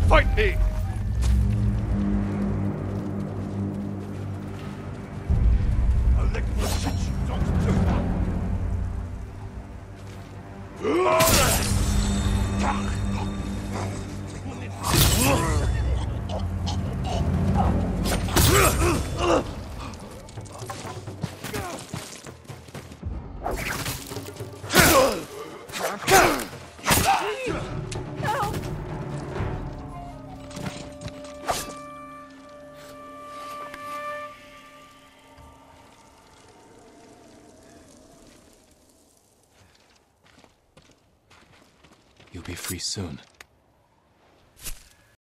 fight me! I'll let you shit you don't do. You'll be free soon.